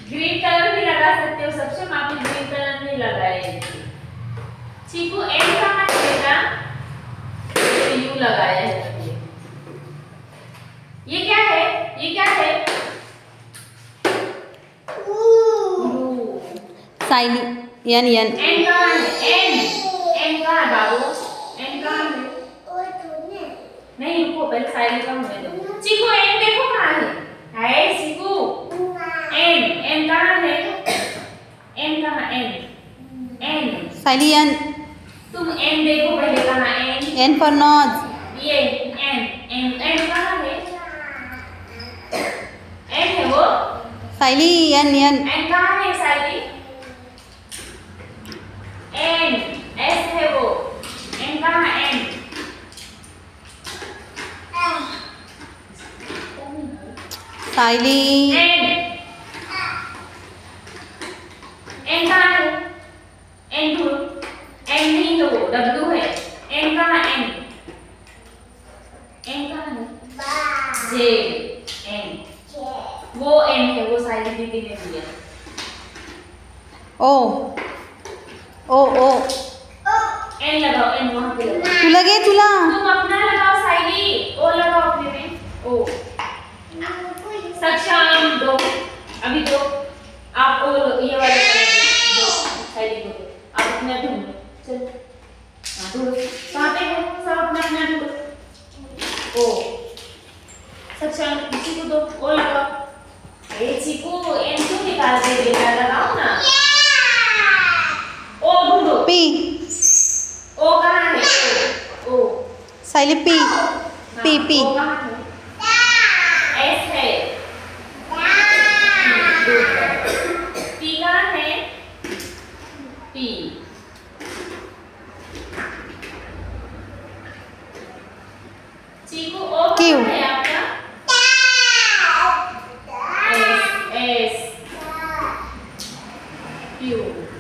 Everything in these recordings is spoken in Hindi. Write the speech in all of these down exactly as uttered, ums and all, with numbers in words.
ग्रीन कलर भी लगा सकते हो सक्षम, आपने ग्रीन कलर नहीं लगाया। चीकू एन कहाँ है बेटा? तो यू लगाया है। ये क्या है? ये क्या है? साइली एन एन एन कहाँ है? एन एन कहाँ है बाबू? एन कहाँ है? नहीं रुको, पहले साइली का होने दो। चीकू एन देखो कहाँ है? है चीकू एन एन कहाँ है? एन कहाँ? N N Saili N. तुम एन देखो पहले कहाँ? N N for nose. ये एन एन एन कहाँ है? एन है वो? साइली एन एन। एन कहाँ है साइली? एन एस है वो। एन कहाँ है? एन साइली एन एन कहाँ है? एन ढूंढ। एन नहीं है वो, डब्ल्यू है। एन कहाँ? एन एन कहाँ है? जे एन वो एन है, वो साइली दीदी ने दिया। ओ ओ ओ एन लगाओ, एन वहाँ पे लगाओ। तू लगे तुला। तुम अपना लगाओ साइली, ओ लगाओ अपने में। ओ सक्षम दो, अभी दो आप ओ ये वाले कलर दो, साइली को दो। आप अपना ढूंढो, चलो हाँ ढूंढो, कहाँ पे हो सब? अपना अपना ढूंढो। ओ सक्षम किसी को दो, ओ लगाओ। ए चीकू एन क्यों निकाल दे बेटा? लगाओ ना। ओ ढूंढो। पी। ओ कहाँ है? O O Saili P P P. O कहाँ है? एस है। पी कहाँ है? P Chiku O Q. कहाँ है आपका? S S Q.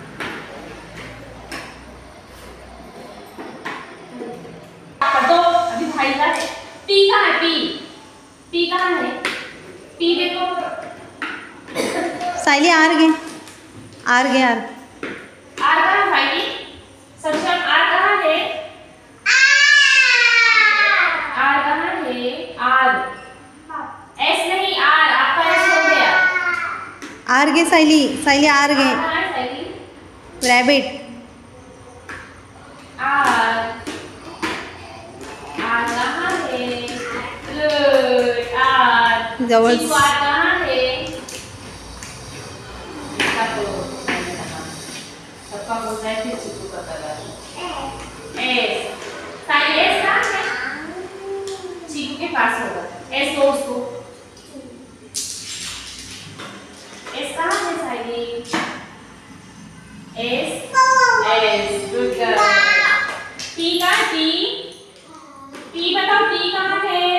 दो अभी भाई का है। पी कहाँ है? पी पी कहाँ है? पी देखो। साइली आर गे आर गे आर। आर कहाँ है भाई? सक्षम आर कहाँ है? आर कहाँ है? आर एस नहीं, आर आपका एस हो गया। आर गे साइली साइली आर गे। आर कहाँ है साइली? रैबिट। आर आर कहाँ है? Good R. जवळ। चीकू आर कहाँ है? सबका बोलता है फिर चीकू का कलर एस। साइली एस कहाँ है? चीकू के पास होगा। एस दो उसको। एस कहाँ है Saili? S S good girl. T कहाँ? टी टी बताओ, टी कहाँ है?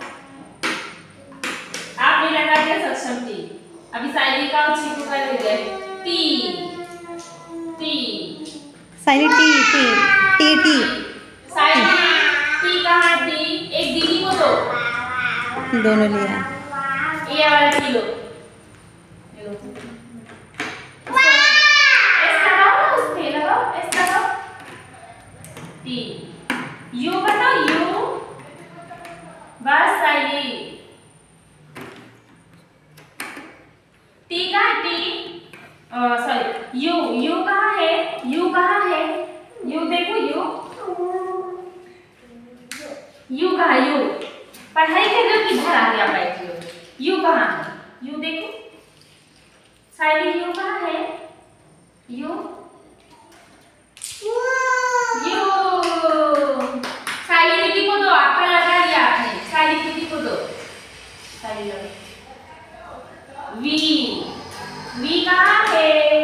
आपने लगा दिया सक्षम टी। अभी साइली का और चीकू का ले गए। T T Saili T T T T. Saili T कहाँ है? टी एक दीदी को दो। दोनों लिया। ये वाला टी लो। ये लो। एस लगाओ ना, उस पे लगाओ, एस लगाओ। टी यू बताओ, यू बस साइली। टी कहाँ? टी सॉरी यू यू कहाँ है? यू कहाँ है? यू देखो, यू यू कहाँ? यू पढ़ाई कर रहे हो किधर आ गया बैठे हो? यू कहाँ है? यू देखो साइली, यू कहाँ है? यू यू साइली दीदी को दो, आपका लगा दिया आपने। साइली दीदी को दो, साइली लो। वी वी कहाँ है?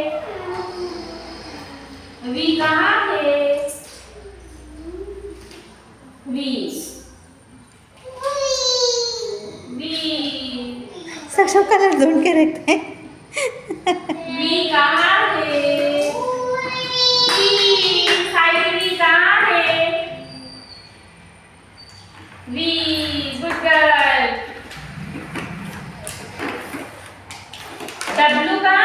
वी कहाँ है? वी वी सक्षम कलर ढूंढ के रखते हैं। वी कहाँ है? वी साइली वी कहाँ है? V good girl. डब्ल्यू का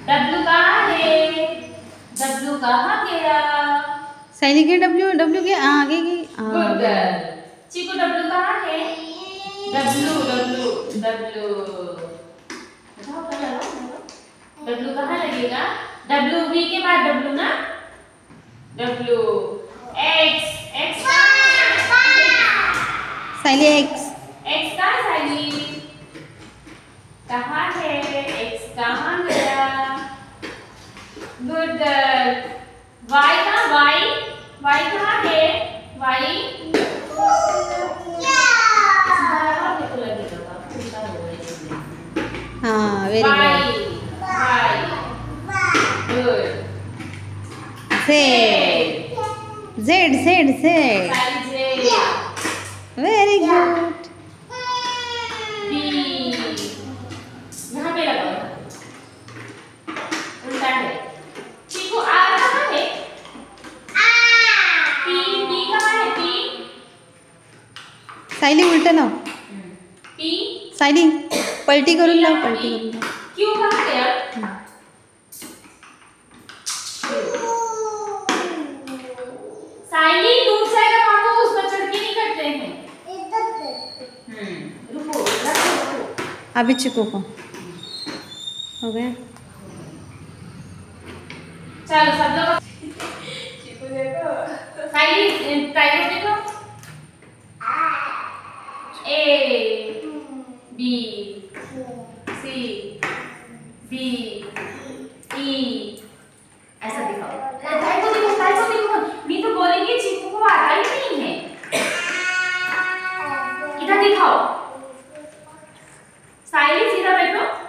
डब्लू कहाँ है? डब्लू कहाँ गया? साइली के डब्ल्यू डब्ल्यू के आगे की गुड गर्ल। चीकू डब्लू कहाँ है? डब्लू डब्लू डब्लू बताओ पहले डब्लू कहाँ लगेगा? डब्लू वी के बाद डब्लू ना? W X X Saili X X कहाँ साइली? कहाँ है? एक्स कहाँ गया? Good girl. वाई कहाँ? वाई वाई कहाँ है? वाई हाँ very good Y Y good. Z Z Z Z Saili J very good B यहाँ पे लगाओ उल्टा है। चीकू आर कहाँ है? पी पी कहाँ है? पी सायली उलट लाव पी सायली पलटी करून लाव पलटी करून लाव क्यू कहाँ गया? साइली टूट जाएगा पापा उसमें चढ़ के नहीं करते हैं। हम्म रुको रखो रखो। अभी चिकू को हो गया चलो सब लोग चिकू देखो साइली टाइगर देखो A B C D E ऐसा दिखाओ। टाइगर देखो टाइगर देखो नहीं तो बोलेंगे चिकू को आता ही नहीं है। इधर दिखाओ साइली सीधा बैठो।